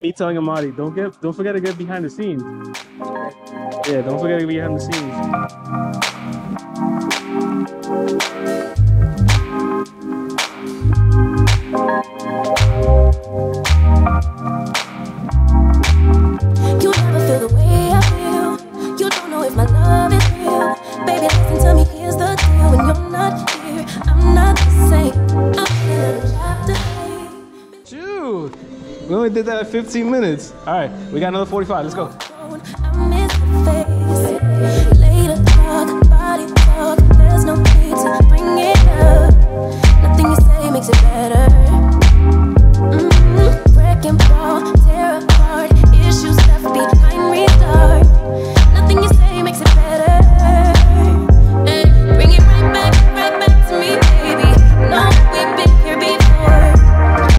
Me telling Amadi, don't forget to get behind the scenes. Yeah, don't forget to get behind the scenes. You never feel the way I feel. You don't know if my love is real. Baby, listen to me, here's the deal. When you're not here, I'm not the same. I'm in a chapter 8. Shoot! We only did that at 15 minutes. All right, we got another 45. Let's go. I miss the face. Later talk, body talk. There's no need to bring it up. Nothing you say makes it better.